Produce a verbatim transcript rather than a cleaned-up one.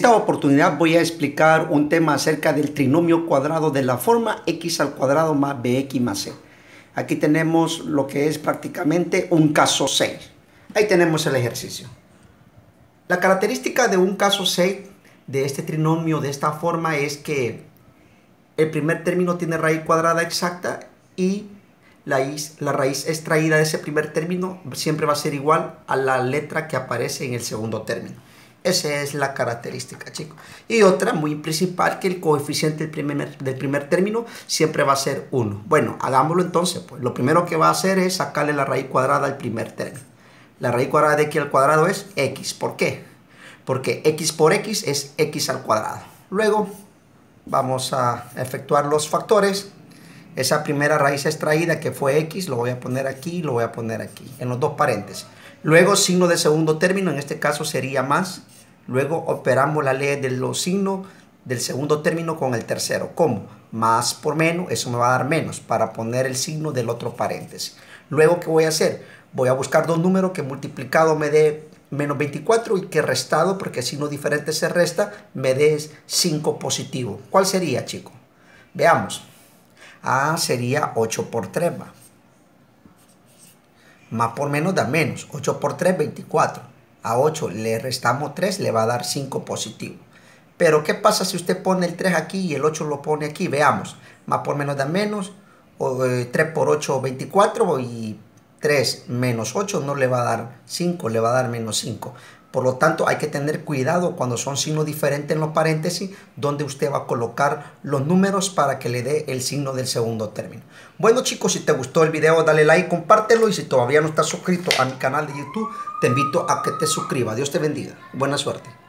esta oportunidad voy a explicar un tema acerca del trinomio cuadrado de la forma x al cuadrado más bx más c. Aquí tenemos lo que es prácticamente un caso seis. Ahí tenemos el ejercicio. La característica de un caso seis de este trinomio de esta forma es que el primer término tiene raíz cuadrada exacta y la, la raíz extraída de ese primer término siempre va a ser igual a la letra que aparece en el segundo término. Esa es la característica, chicos. Y otra muy principal, que el coeficiente del primer, del primer término siempre va a ser uno. Bueno, hagámoslo entonces. Pues lo primero que va a hacer es sacarle la raíz cuadrada al primer término. La raíz cuadrada de x al cuadrado es x. ¿Por qué? Porque x por x es x al cuadrado. Luego vamos a efectuar los factores. Esa primera raíz extraída que fue x, lo voy a poner aquí, lo voy a poner aquí, en los dos paréntesis. Luego signo de segundo término, en este caso sería más. Luego operamos la ley de los signos del segundo término con el tercero. ¿Cómo? Más por menos, eso me va a dar menos, para poner el signo del otro paréntesis. Luego, ¿qué voy a hacer? Voy a buscar dos números que multiplicado me dé menos veinticuatro y que restado, porque signo diferente se resta, me dé cinco positivo. ¿Cuál sería, chicos? Veamos. Ah, sería ocho por tres, va. Más por menos da menos. ocho por tres, veinticuatro. A ocho le restamos tres, le va a dar cinco positivo. Pero ¿qué pasa si usted pone el tres aquí y el ocho lo pone aquí? Veamos. Más por menos da menos. O, eh, tres por ocho, veinticuatro. Y tres menos ocho no le va a dar cinco, le va a dar menos cinco. Por lo tanto, hay que tener cuidado cuando son signos diferentes en los paréntesis, donde usted va a colocar los números para que le dé el signo del segundo término. Bueno, chicos, si te gustó el video, dale like, compártelo, y si todavía no estás suscrito a mi canal de YouTube, te invito a que te suscribas. Dios te bendiga. Buena suerte.